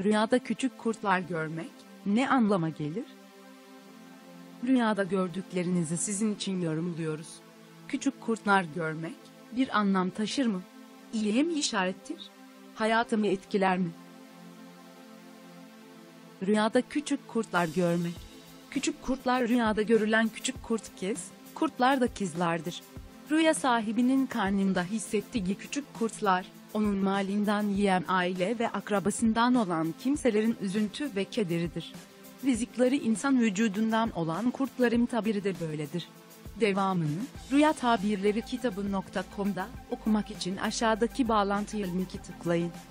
Rüyada küçük kurtlar görmek ne anlama gelir? Rüyada gördüklerinizi sizin için yorumluyoruz. Küçük kurtlar görmek bir anlam taşır mı? İyiye mi işarettir? Hayatımı etkiler mi? Rüyada küçük kurtlar görmek. Küçük kurtlar rüyada görülen küçük kurtlar da ikizlerdir. Rüya sahibinin karnında hissettiği küçük kurtlar, onun malinden yiyen aile ve akrabasından olan kimselerin üzüntü ve kederidir. Rizikleri insan vücudundan olan kurtların tabiri de böyledir. Devamını, Rüya Tabirleri kitabı.com'da okumak için aşağıdaki bağlantıya tıklayın.